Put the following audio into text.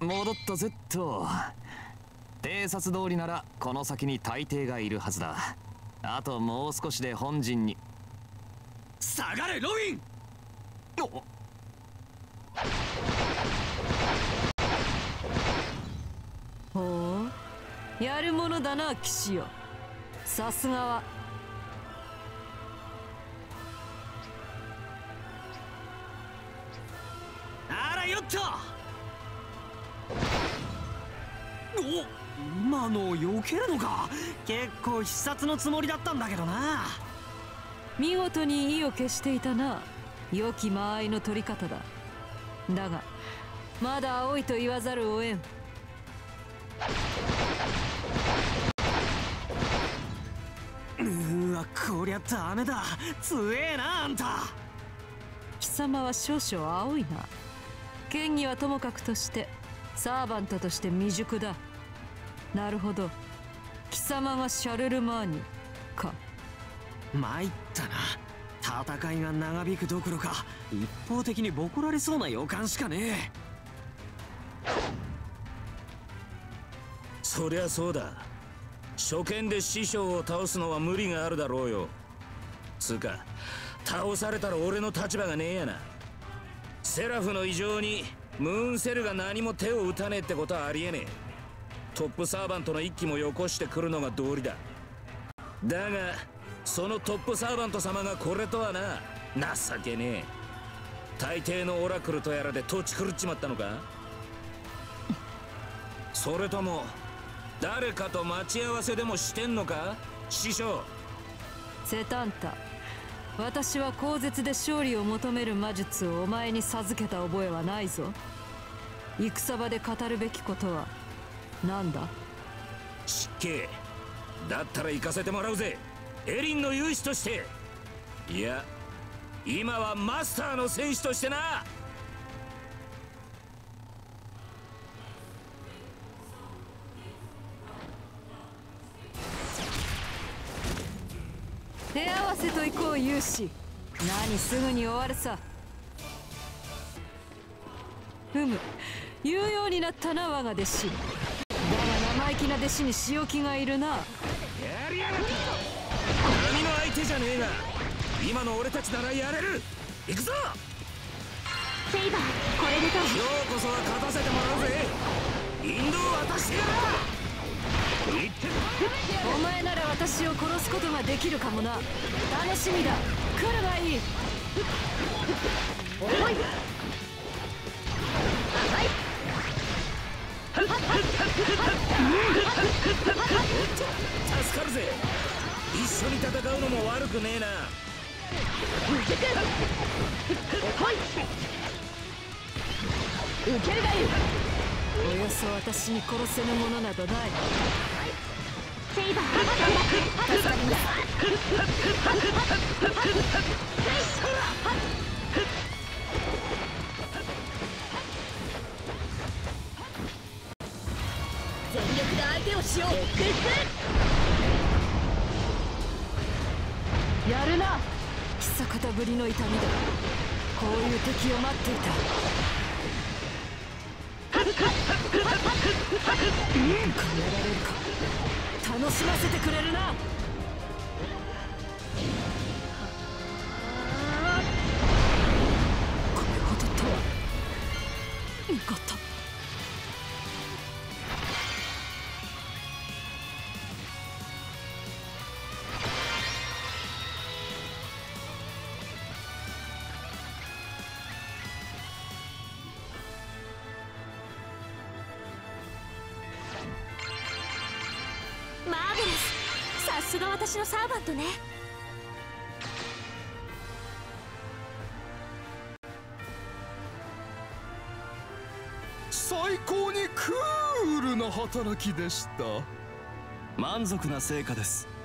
戻ったぜっと。偵察通りならこの先に大抵がいるはずだ。あともう少しで本陣に。 下がれロビン。 ほう、やるものだな騎士よ。さすがは。 あらよっと。お、今の避けるのか。結構必殺のつもりだったんだけどな。 見事に意を消していたな。良き間合いの取り方だ。だがまだ青いと言わざるを得ん。 うわ、こりゃダメだ。強えなあんた。 貴様は少々青いな。剣技はともかくとしてサーバントとして未熟だ。なるほど、貴様がシャルルマーニか。 参ったな。戦いが長引くどころか一方的にボコられそうな予感しかねえ。 そりゃそうだ。初見で師匠を倒すのは無理があるだろうよ。つうか倒されたら俺の立場がねえやな。セラフの異常にムーンセルが何も手を打たねえってことはありえねえ。トップサーバントの一機もよこしてくるのが道理だ。だがそのトップサーバント様がこれとはな。情けねえ。大抵のオラクルとやらで土地狂っちまったのか。それとも誰かと待ち合わせでもしてんのか師匠。 セタンタ、私は口絶で勝利を求める魔術をお前に授けた覚えはないぞ。戦場で語るべきことは何だ。 失敬。だったら行かせてもらうぜ、エリンの勇士として。いや今はマスターの戦士としてな。 手合わせと行こう勇士。何すぐに終わるさ。ふむ、言うようになったな我が弟子。だが生意気な弟子に仕置きがいるな。 やりやがった。何の相手じゃねえが今の俺たちならやれる。行くぞセイバー、これでと。 今日こそは勝たせてもらうぜ。インドを渡してやら。 お前なら私を殺すことができるかもな。楽しみだ。来るがいい。 おい、はい、 助かるぜ。一緒に戦うのも悪くねえな。 受けるがいい。 およそ私に殺せぬものなどない。 セイバー、助かります。全力で相手をしよう。 やるな。久方ぶりの痛みだ。こういう敵を待っていた。変えられるか。楽しませてくれるな。これほどとは。見事。 マーベラス。さすが私のサーバントね。 最高にクールな働きでした。満足な成果です。